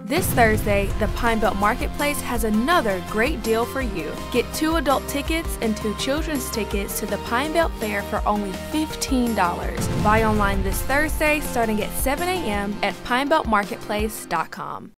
This Thursday, the Pine Belt Marketplace has another great deal for you. Get 2 adult tickets and 2 children's tickets to the Pine Belt Fair for only $15. Buy online this Thursday starting at 7 a.m. at pinebeltmarketplace.com.